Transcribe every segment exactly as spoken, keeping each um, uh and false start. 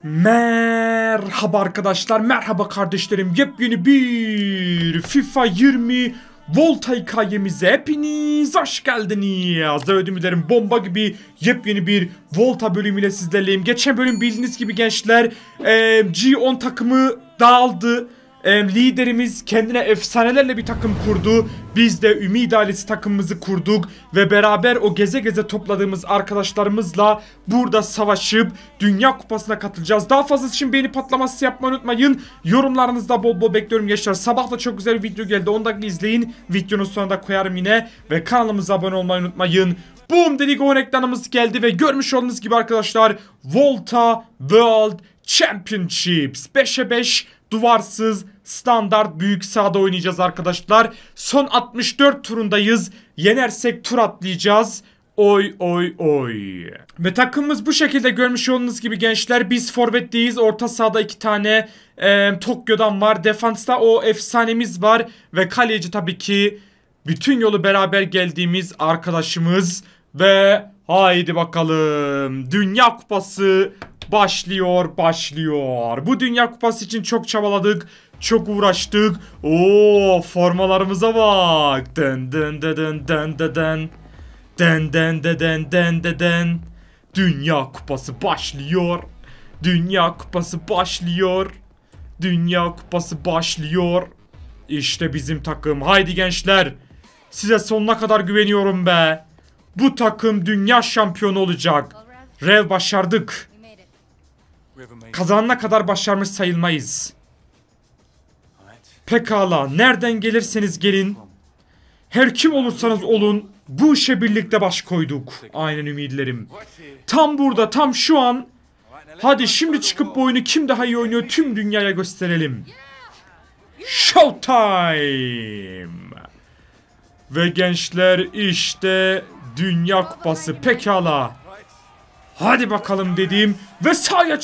Merhaba arkadaşlar, merhaba kardeşlerim. Yepyeni bir FIFA yirmi Volta hikayemize hepiniz hoş geldiniz. Ödüm dilerim, bomba gibi yepyeni bir Volta bölümüyle sizlerleyim. Geçen bölüm bildiğiniz gibi gençler e, G on takımı dağıldı. E, liderimiz kendine efsanelerle bir takım kurdu. Biz de Ümid ailesi takımımızı kurduk. Ve beraber o geze geze topladığımız arkadaşlarımızla burada savaşıp Dünya Kupası'na katılacağız. Daha fazlası için beğeni patlaması yapmayı unutmayın. Yorumlarınızda bol bol bekliyorum gençler. Sabah da çok güzel bir video geldi. Onu da izleyin. Videonun sonunda koyarım yine. Ve kanalımıza abone olmayı unutmayın. Boom dedik, o ekranımız geldi ve görmüş olduğunuz gibi arkadaşlar Volta World Championships beşe beş duvarsız standart büyük sahada oynayacağız arkadaşlar. Son altmış dört turundayız. Yenersek tur atlayacağız. Oy oy oy. Ve takımımız bu şekilde, görmüş olduğunuz gibi gençler. Biz forvetteyiz. Orta sahada iki tane e, Tokyo'dan var. Defansta o efsanemiz var. Ve kaleci tabii ki bütün yolu beraber geldiğimiz arkadaşımız. Ve haydi bakalım. Dünya Kupası başlıyor, başlıyor. Bu Dünya Kupası için çok çabaladık, çok uğraştık. Oo, formalarımıza bak. Dın dın dın dın dın dın dın. Dın dın dın dın dın dın dın. Dünya Kupası başlıyor. Dünya Kupası başlıyor. Dünya Kupası başlıyor. İşte bizim takım. Haydi gençler. Size sonuna kadar güveniyorum be. Bu takım dünya şampiyonu olacak. Rev, başardık. Kazanana kadar başarmış sayılmayız. Pekala, nereden gelirseniz gelin, her kim olursanız olun, bu işe birlikte baş koyduk. Aynen ümidlerim. Tam burada, tam şu an. Hadi şimdi çıkıp bu oyunu kim daha iyi oynuyor tüm dünyaya gösterelim. Showtime. Ve gençler, işte Dünya Kupası. Pekala. Hadi bakalım dedim ve sahaya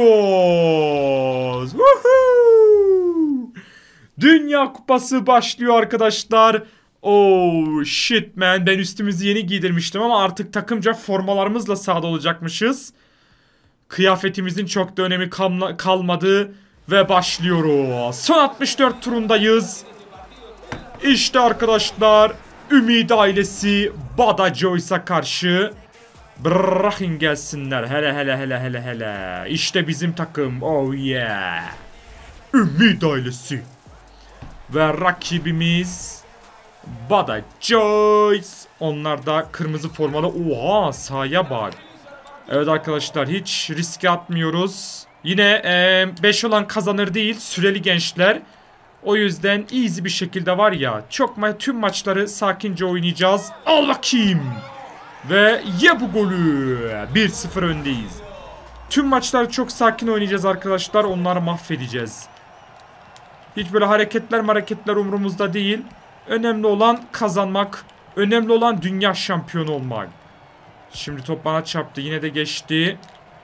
çıkıyoruz. Woohoo! Dünya Kupası başlıyor arkadaşlar. Oh shit man, ben üstümüzü yeni giydirmiştim ama artık takımca formalarımızla sahada olacakmışız. Kıyafetimizin çok da önemi kalma kalmadı ve başlıyoruz. Son altmış dört turundayız. İşte arkadaşlar, Ümid ailesi Bada Joyce'a karşı. Bırakın gelsinler. Hele hele hele hele hele. İşte bizim takım. Oh yeah. Ümid ailesi. Ve rakibimiz Bada Joyce. Onlar da kırmızı formalı. Oha, sahaya bak. Evet arkadaşlar, hiç riske atmıyoruz. Yine beş olan kazanır değil. Süreli gençler. O yüzden easy bir şekilde var ya. Çok ma tüm maçları sakince oynayacağız. Al bakayım. Ve ye bu golü. bir sıfır öndeyiz. Tüm maçları çok sakin oynayacağız arkadaşlar. Onları mahvedeceğiz. Hiç böyle hareketler hareketler umurumuzda değil. Önemli olan kazanmak. Önemli olan dünya şampiyonu olmak. Şimdi top bana çarptı. Yine de geçti.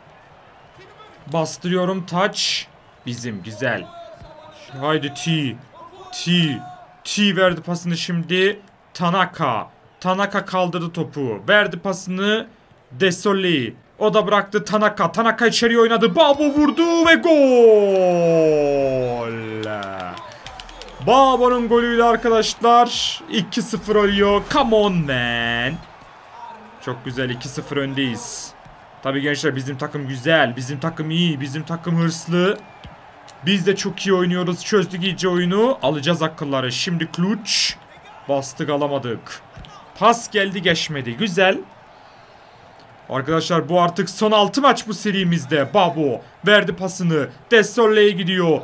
Bastırıyorum, touch. Bizim, güzel. Haydi T. T. T verdi pasını şimdi. Tanaka. Tanaka kaldırdı topu. Verdi pasını Desolé. O da bıraktı Tanaka. Tanaka içeriye oynadı. Babo vurdu ve gol. Babo'nun golüyle arkadaşlar iki sıfır oluyor. Come on man. Çok güzel, iki sıfır öndeyiz. Tabii gençler, bizim takım güzel. Bizim takım iyi. Bizim takım hırslı. Biz de çok iyi oynuyoruz. Çözdük iyice oyunu. Alacağız akılları. Şimdi Kluç. Bastık, alamadık. Pas geldi, geçmedi. Güzel. Arkadaşlar bu artık son altı maç bu serimizde. Babo verdi pasını. Desolé'ye gidiyor.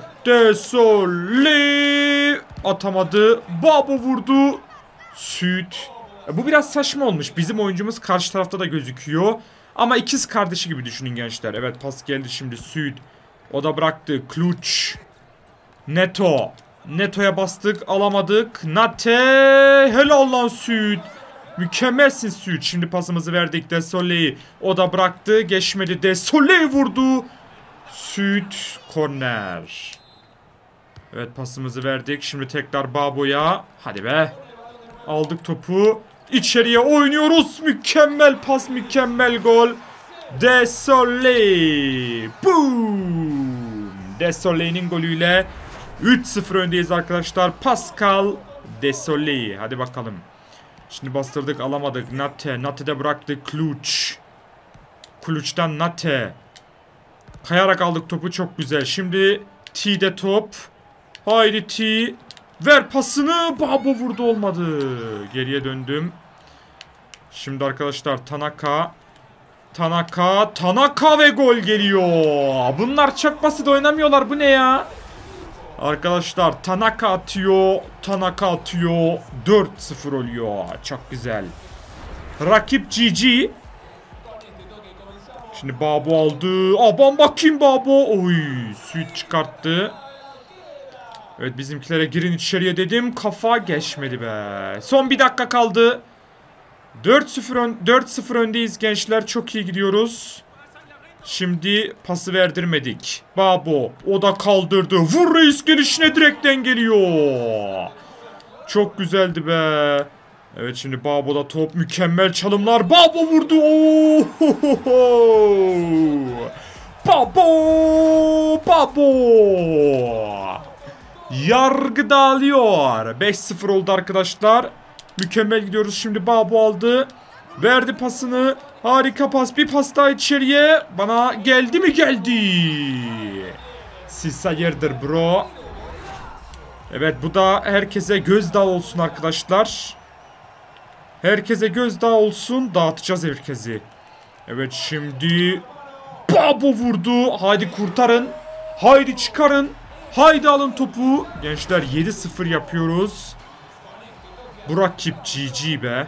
Desolé atamadı. Babo vurdu. Süt. Bu biraz saçma olmuş. Bizim oyuncumuz karşı tarafta da gözüküyor. Ama ikiz kardeşi gibi düşünün gençler. Evet, pas geldi şimdi Süt. O da bıraktı. Kluç. Neto. Neto'ya bastık, alamadık. Nate. Helal lan Süt. Mükemmelsin Süt. Şimdi pasımızı verdik Desolé'yi. O da bıraktı. Geçmedi. Desolé vurdu. Süt. Korner. Evet, pasımızı verdik. Şimdi tekrar Babo'ya. Hadi be. Aldık topu. İçeriye oynuyoruz. Mükemmel pas, mükemmel gol. Desolé. Boom. Desolé'nin golüyle üç sıfır öndeyiz arkadaşlar. Pascal Desolé. Hadi bakalım. Şimdi bastırdık, alamadık. Nate. Nate'de bıraktık. Kluç. Kluç'tan Nate. Kayarak aldık topu, çok güzel. Şimdi T'de top. Haydi T. Ver pasını. Babo vurdu, olmadı. Geriye döndüm. Şimdi arkadaşlar Tanaka. Tanaka. Tanaka ve gol geliyor. Bunlar çok basit oynamıyorlar. Bu ne ya? Arkadaşlar Tanaka atıyor. Tanaka atıyor. dört sıfır oluyor. Çok güzel. Rakip G G. Şimdi Babo aldı. Aman bakayım Babo. Oy, suit çıkarttı. Evet, bizimkilere girin içeriye dedim. Kafa geçmedi be. Son bir dakika kaldı. dört sıfır ön, dört sıfır öndeyiz gençler. Çok iyi gidiyoruz. Şimdi pası verdirmedik. Babo. O da kaldırdı. Vur reis, gelişine direkten geliyor. Çok güzeldi be. Evet, şimdi Babo'da top. Mükemmel çalımlar. Babo vurdu. Ohohoho. Babo. Babo. Yargı dağılıyor. beş sıfır oldu arkadaşlar. Mükemmel gidiyoruz. Şimdi Babo aldı. Verdi pasını. Harika pas. Bir pas daha içeriye. Bana geldi mi? Geldi. Siz hayırdır bro. Evet, bu da herkese gözdağı olsun arkadaşlar. Herkese gözdağı olsun. Dağıtacağız herkesi. Evet, şimdi Babo vurdu. Haydi kurtarın. Haydi çıkarın. Haydi alın topu. Gençler yedi sıfır yapıyoruz. Bu rakip G G be.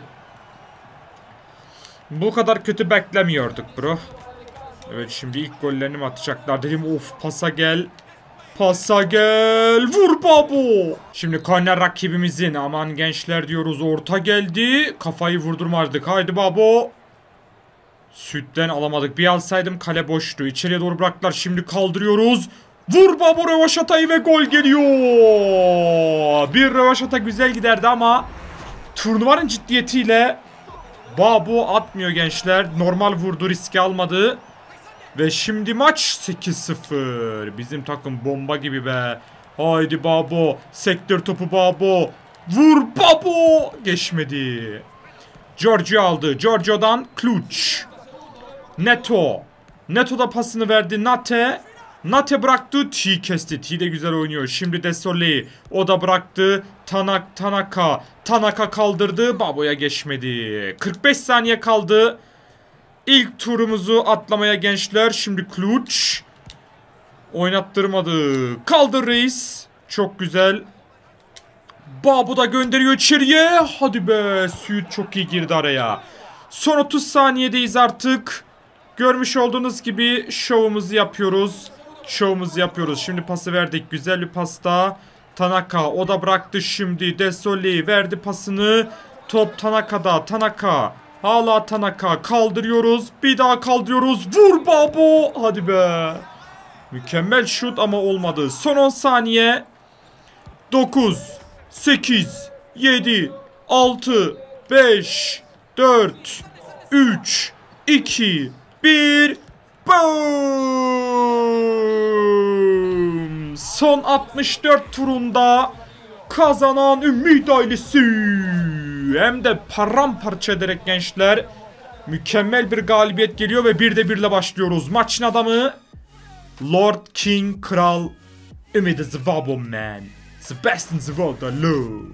Bu kadar kötü beklemiyorduk bro. Evet, şimdi ilk gollerini mi atacaklar dedim. Of, pasa gel. Pasa gel. Vur Babo. Şimdi korner rakibimizin. Aman gençler diyoruz. Orta geldi. Kafayı vurdurmadık. Haydi Babo. Sütten alamadık. Bir alsaydım kale boştu. İçeriye doğru bıraktılar. Şimdi kaldırıyoruz. Vur Babo, rövaşatayı ve gol geliyor. Bir rövaşata güzel giderdi ama turnuvanın ciddiyetiyle Babo atmıyor gençler. Normal vurdu, riski almadı. Ve şimdi maç sekiz sıfır. Bizim takım bomba gibi be. Haydi Babo. Sektör topu Babo. Vur Babo. Geçmedi. Giorgio aldı. Giorgio'dan Kluç. Neto. Neto da pasını verdi Nate. Nate bıraktı. T kesti. T de güzel oynuyor. Şimdi Desolé. O da bıraktı. Tanak, Tanaka. Tanaka kaldırdı. Babo'ya geçmedi. kırk beş saniye kaldı. İlk turumuzu atlamaya gençler. Şimdi Kluç. Oynattırmadı. Kaldır reis. Çok güzel. Babo da gönderiyor içeriye. Hadi be. Süt çok iyi girdi araya. Son otuz saniyedeyiz artık. Görmüş olduğunuz gibi şovumuzu yapıyoruz. Şovumuzu yapıyoruz. Şimdi pası verdik. Güzel bir pasta. Tanaka. O da bıraktı şimdi. Desolé verdi pasını. Top Tanaka'da. Tanaka. Hala Tanaka. Kaldırıyoruz. Bir daha kaldırıyoruz. Vur Babo. Hadi be. Mükemmel şut ama olmadı. Son on saniye. dokuz, sekiz, yedi, altı, beş, dört, üç, iki, bir. Boom. Son altmış dört turunda kazanan Ümit ailesi. Hem de paramparça ederek gençler. Mükemmel bir galibiyet geliyor ve bir de birle başlıyoruz. Maçın adamı Lord King Kral Ümit Zvabo man. The best in the world, hello.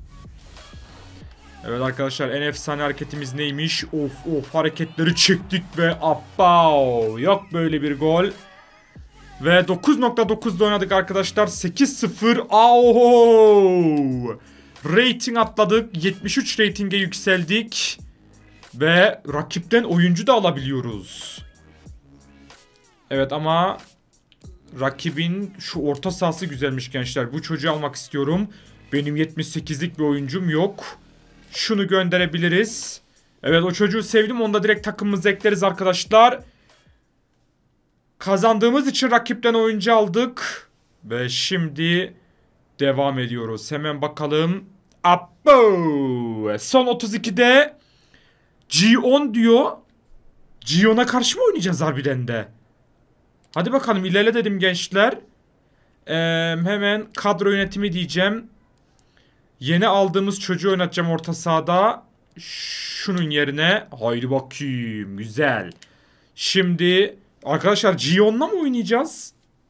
Evet arkadaşlar, en efsane hareketimiz neymiş? Of of, hareketleri çektik ve abav. Yok böyle bir gol. Ve dokuz nokta dokuzda oynadık arkadaşlar. sekiz sıfır. Au! Rating atladık. yetmiş üç ratinge yükseldik. Ve rakipten oyuncu da alabiliyoruz. Evet ama rakibin şu orta sahası güzelmiş gençler. Bu çocuğu almak istiyorum. Benim yetmiş sekizlik bir oyuncum yok. Şunu gönderebiliriz. Evet, o çocuğu sevdim. Onu da direkt takımımıza ekleriz arkadaşlar. Kazandığımız için rakipten oyuncu aldık. Ve şimdi devam ediyoruz. Hemen bakalım. Abo! Son otuz ikide G on diyor. Gion'a karşı mı oynayacağız harbiden de? Hadi bakalım ilerle dedim gençler. Ee, hemen kadro yönetimi diyeceğim. Yeni aldığımız çocuğu oynatacağım orta sahada. Şunun yerine. Haydi bakayım. Güzel. Şimdi arkadaşlar Gion'la mı oynayacağız?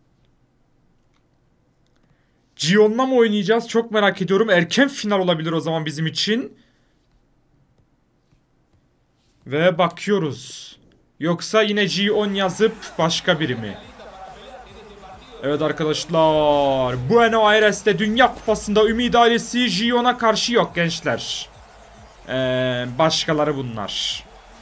Gion'la mı oynayacağız? Çok merak ediyorum. Erken final olabilir o zaman bizim için. Ve bakıyoruz. Yoksa yine Gion yazıp başka biri mi? Evet arkadaşlar. Buenos Aires'te Dünya Kupası'nda Ümit ailesi Gion'a karşı yok gençler. Ee, başkaları bunlar.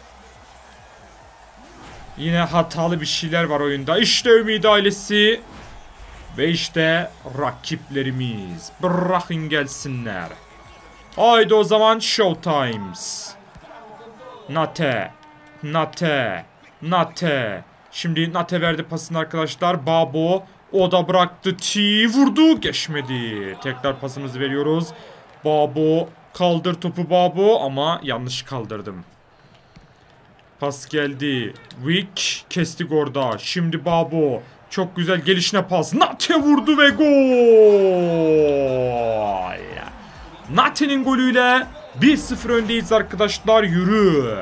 Yine hatalı bir şeyler var oyunda. İşte Ümit ailesi. Ve işte rakiplerimiz. Bırakın gelsinler. Haydi o zaman Showtimes. Nate. Nate. Nate. Şimdi Nate verdi pasını arkadaşlar. Babo. O da bıraktı. T vurdu. Geçmedi. Tekrar pasımızı veriyoruz. Babo. Kaldır topu Babo. Ama yanlış kaldırdım. Pas geldi. Wick. Kestik orada. Şimdi Babo. Çok güzel gelişine pas. Nate vurdu ve gol. Nate'nin golüyle bir sıfır öndeyiz arkadaşlar. Yürü.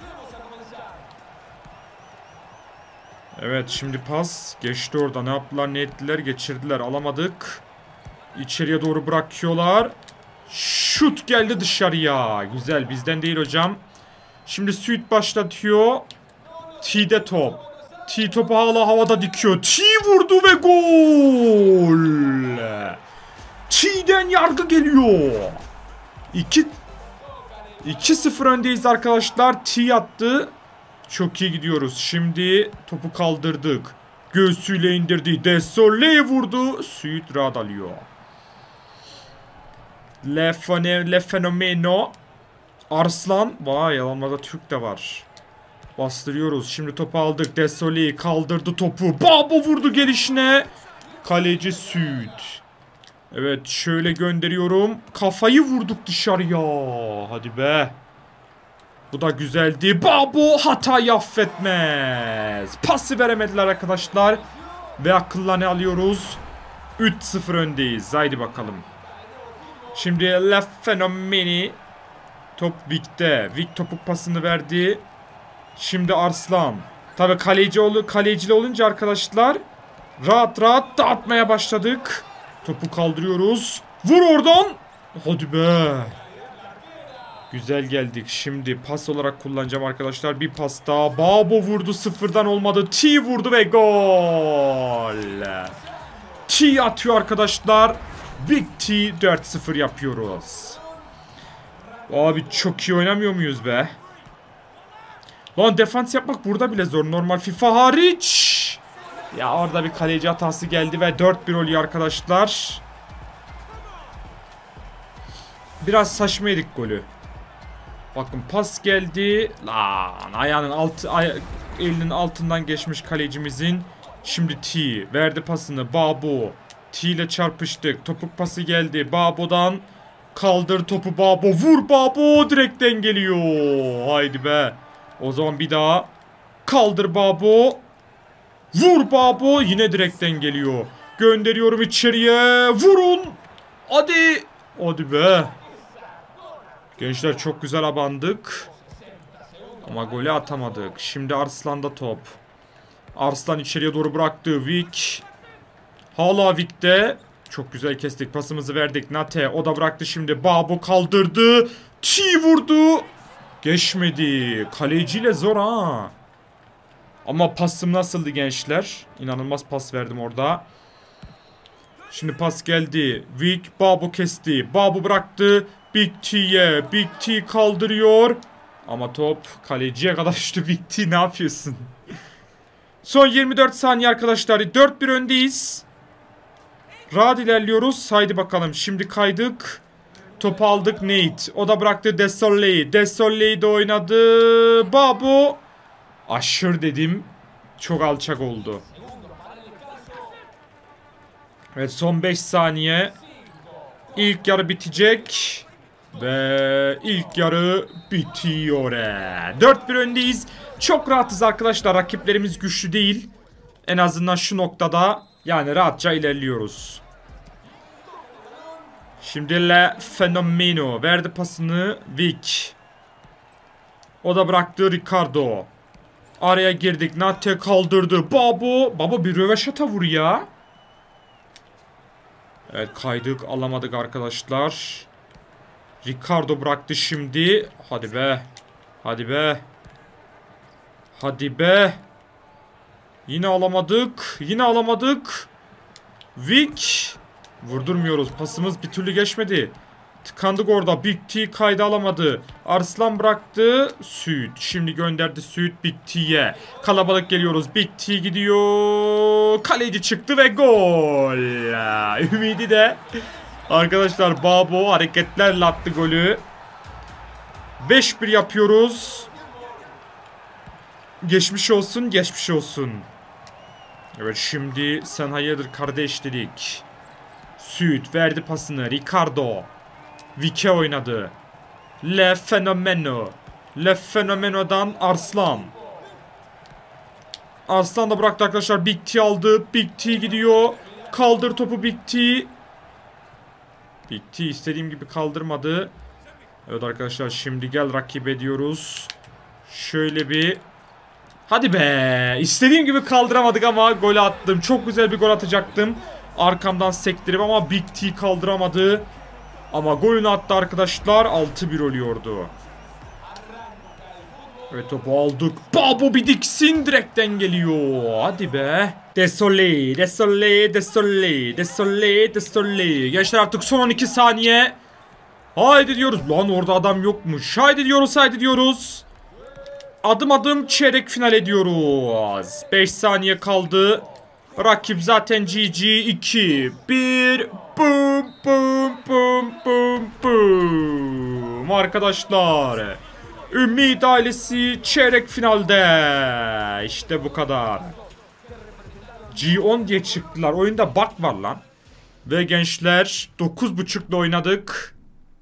Evet şimdi pas. Geçti orada. Ne yaptılar ne ettiler. Geçirdiler. Alamadık. İçeriye doğru bırakıyorlar. Şut geldi dışarıya. Güzel bizden değil hocam. Şimdi Suit başlatıyor. T'de top. T topu hala havada dikiyor. T vurdu ve gol. T'den yargı geliyor. iki sıfır öndeyiz arkadaşlar. T attı. Çok iyi gidiyoruz. Şimdi topu kaldırdık. Göğsüyle indirdi. Desolé vurdu. Suit rahat alıyor. Le, fene, le fenomeno. Arslan. Vay yalanlarda Türk de var. Bastırıyoruz. Şimdi topu aldık. Desolé kaldırdı topu. Babo vurdu gelişine. Kaleci Suit. Evet şöyle gönderiyorum. Kafayı vurduk dışarıya. Hadi be. Bu da güzeldi. Babo hatayı affetmez. Pası veremediler arkadaşlar. Ve akıllarını alıyoruz. üç sıfır öndeyiz. Haydi bakalım. Şimdi La Fenomeni. Top Vic'te. Vic topuk pasını verdi. Şimdi Arslan. Tabi kaleci ol kalecili olunca arkadaşlar rahat rahat dağıtmaya başladık. Topu kaldırıyoruz. Vur oradan. Hadi be. Güzel geldik. Şimdi pas olarak kullanacağım arkadaşlar. Bir pas daha. Babo vurdu. Sıfırdan olmadı. T vurdu ve gol. T atıyor arkadaşlar. Big T dört sıfır yapıyoruz. Abi çok iyi oynamıyor muyuz be? Lan defans yapmak burada bile zor. Normal FIFA hariç. Ya orada bir kaleci hatası geldi ve dört bir oluyor arkadaşlar. Biraz saçma yedik golü. Bakın pas geldi. Lan ayağının altı ay elinin altından geçmiş kalecimizin. Şimdi T verdi pasını. Babo. T ile çarpıştık. Topuk pası geldi. Babo'dan kaldır topu Babo. Vur Babo. Direkten geliyor. Haydi be. O zaman bir daha. Kaldır Babo. Vur Babo. Yine direkten geliyor. Gönderiyorum içeriye. Vurun. Hadi. Hadi be. Gençler çok güzel abandık. Ama golü atamadık. Şimdi Arslan'da top. Arslan içeriye doğru bıraktı. Vic. Hala Vic'te. Çok güzel kestik. Pasımızı verdik. Nate. O da bıraktı şimdi. Babo kaldırdı. T vurdu. Geçmedi. Kaleciyle zor ha. Ama pasım nasıldı gençler? İnanılmaz pas verdim orada. Şimdi pas geldi. Vic. Babo kesti. Babo bıraktı. Big T'ye. Big T kaldırıyor. Ama top kaleciye kadar düştü. Big T ne yapıyorsun? Son yirmi dört saniye arkadaşlar. dört bir öndeyiz. Rahat ilerliyoruz. Haydi bakalım. Şimdi kaydık. Topu aldık Nate. O da bıraktı Desolé. Desolé de oynadı. Babo. Aşır dedim. Çok alçak oldu. Evet son beş saniye. İlk yarı bitecek. Ve ilk yarı bitiyor. dört bir öndeyiz. Çok rahatız arkadaşlar. Rakiplerimiz güçlü değil. En azından şu noktada yani rahatça ilerliyoruz. Şimdi Le Fenomeno verdi pasını Vic. O da bıraktı Ricardo. Araya girdik. Nate kaldırdı. Babo. Baba bir röveşata vur ya. Evet kaydık. Alamadık arkadaşlar. Ricardo bıraktı şimdi. Hadi be. Hadi be. Hadi be. Yine alamadık. Yine alamadık. Vic. Vurdurmuyoruz. Pasımız bir türlü geçmedi. Tıkandık orada. Big T kaydı alamadı. Arslan bıraktı. Süt. Şimdi gönderdi Süt Big T'ye. Kalabalık geliyoruz. Big T gidiyor. Kaleci çıktı ve gol. Ümidi de arkadaşlar Babo hareketlerle attı golü. beş bir yapıyoruz. Geçmiş olsun, geçmiş olsun. Evet şimdi sen hayırdır kardeş dedik. Süt verdi pasını. Ricardo. Vic'e oynadı. Le Fenomeno. Le Fenomeno'dan Arslan. Arslan da bıraktı arkadaşlar. Big T aldı. Big T gidiyor. Kaldır topu Big T. Big T istediğim gibi kaldırmadı. Evet arkadaşlar şimdi gel rakip ediyoruz. Şöyle bir. Hadi be. İstediğim gibi kaldıramadık ama gol attım. Çok güzel bir gol atacaktım. Arkamdan sektirip ama Big T kaldıramadı. Ama golünü attı arkadaşlar. altı bir oluyordu. Evet topu aldık. Babo bir diksin direkten geliyor. Hadi be. Desolé, desolé, desolé, desolé, desolé. Gençler artık son on iki saniye. Haydi diyoruz. Lan orada adam yokmuş. Haydi diyoruz, haydi diyoruz. Adım adım çeyrek final ediyoruz. beş saniye kaldı. Rakip zaten G G. iki bir. Bum bum bum bum bum. Arkadaşlar. Ümit ailesi çeyrek finalde. İşte bu kadar. G on diye çıktılar. Oyunda bug var lan. Ve gençler dokuz buçukla oynadık.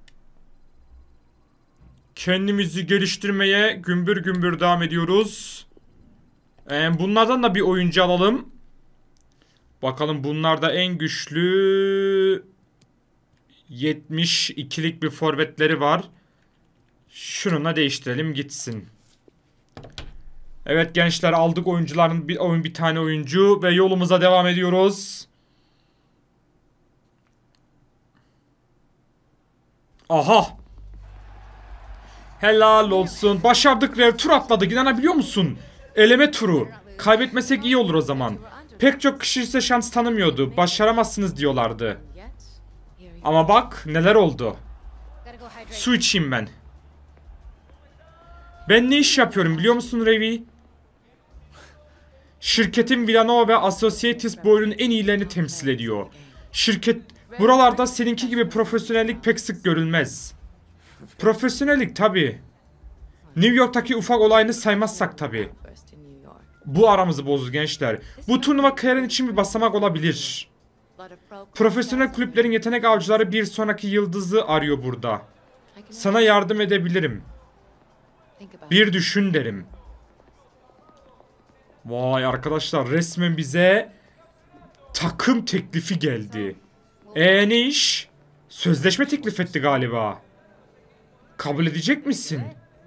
Kendimizi geliştirmeye gümbür gümbür devam ediyoruz. Ee, bunlardan da bir oyuncu alalım. Bakalım bunlarda en güçlü yetmiş ikilik bir forvetleri var. Şununla değiştirelim gitsin. Evet gençler aldık oyuncuların bir oyun bir tane oyuncu ve yolumuza devam ediyoruz. Aha. Helal olsun. Başardık, rev tur atladık. İnanabiliyor musun? Eleme turu. Kaybetmesek iyi olur o zaman. Pek çok kişi ise şans tanımıyordu. Başaramazsınız diyorlardı. Ama bak neler oldu. Su içeyim ben. Ben ne iş yapıyorum biliyor musun Revi? Şirketim Villanova ve Associates bu oyunun en iyilerini temsil ediyor. Şirket buralarda seninki gibi profesyonellik pek sık görülmez. Profesyonellik tabi. New York'taki ufak olayını saymazsak tabi. Bu aramızı bozdu gençler. Bu turnuva kariyerin için bir basamak olabilir. Profesyonel kulüplerin yetenek avcıları bir sonraki yıldızı arıyor burada. Sana yardım edebilirim. Bir düşün derim. Vay arkadaşlar resmen bize takım teklifi geldi. Eee ne iş? Sözleşme teklif etti galiba. Kabul edecek misin?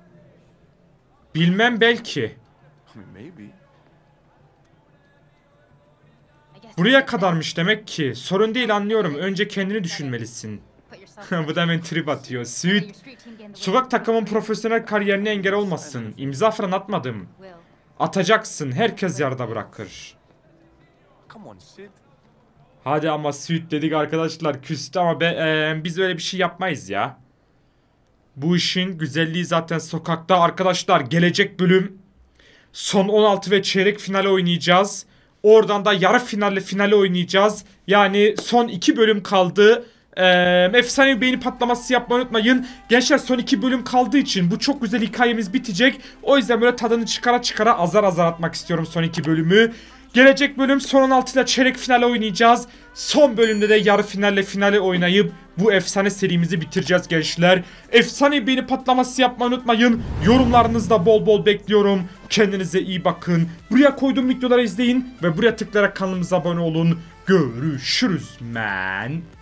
Bilmem belki. Buraya kadarmış demek ki. Sorun değil anlıyorum. Önce kendini düşünmelisin. Bu da hemen trip atıyor. Süt. Sokak takımın profesyonel kariyerine engel olmasın. İmza falan atmadım. Atacaksın. Herkes yarıda bırakır. Hadi ama Süt dedik arkadaşlar. Küstü ama be, ee, biz öyle bir şey yapmayız ya. Bu işin güzelliği zaten sokakta arkadaşlar. Gelecek bölüm son on altı ve çeyrek finale oynayacağız. Oradan da yarı finalle finale oynayacağız. Yani son iki bölüm kaldı. Ee, efsane beğeni patlaması yapmayı unutmayın. Gençler son iki bölüm kaldığı için bu çok güzel hikayemiz bitecek. O yüzden böyle tadını çıkara çıkara azar azar atmak istiyorum son iki bölümü. Gelecek bölüm son on altı ile çeyrek finale oynayacağız. Son bölümde de yarı finalle finale oynayıp bu efsane serimizi bitireceğiz gençler. Efsane beğeni patlaması yapmayı unutmayın. Yorumlarınızda bol bol bekliyorum. Kendinize iyi bakın. Buraya koyduğum videoları izleyin ve buraya tıklayarak kanalımıza abone olun. Görüşürüz man.